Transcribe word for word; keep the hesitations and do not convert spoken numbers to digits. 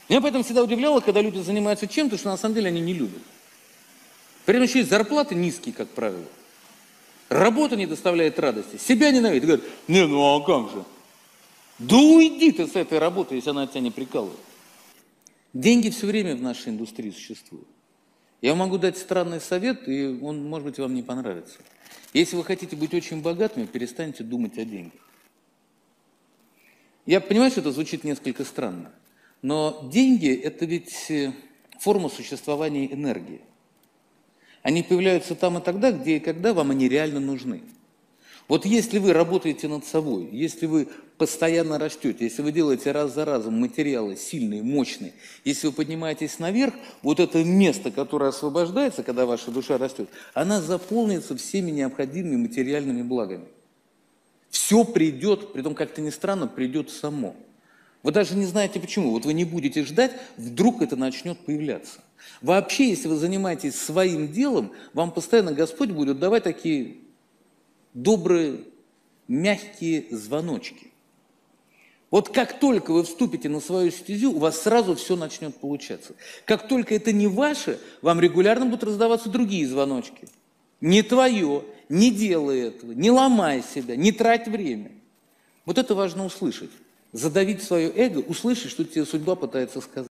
Меня поэтому всегда удивляло, когда люди занимаются чем-то, что на самом деле они не любят. При этом еще и зарплаты низкие, как правило. Работа не доставляет радости, себя ненавидят. Говорят, не, ну а как же? Да уйди ты с этой работы, если она тебя не прикалывает. Деньги все время в нашей индустрии существуют. Я вам могу дать странный совет, и он, может быть, вам не понравится. Если вы хотите быть очень богатыми, перестаньте думать о деньгах. Я понимаю, что это звучит несколько странно, но деньги – это ведь форма существования энергии. Они появляются там и тогда, где и когда вам они реально нужны. Вот если вы работаете над собой, если вы постоянно растете, если вы делаете раз за разом материалы сильные, мощные, если вы поднимаетесь наверх, вот это место, которое освобождается, когда ваша душа растет, она заполнится всеми необходимыми материальными благами. Все придет, притом как-то ни странно, придет само. Вы даже не знаете почему. Вот вы не будете ждать, вдруг это начнет появляться. Вообще, если вы занимаетесь своим делом, вам постоянно Господь будет давать такие добрые, мягкие звоночки. Вот как только вы вступите на свою стезю, у вас сразу все начнет получаться. Как только это не ваше, вам регулярно будут раздаваться другие звоночки. Не твое, не делай этого, не ломай себя, не трать время. Вот это важно услышать. Задавить свое эго, услышать, что тебе судьба пытается сказать.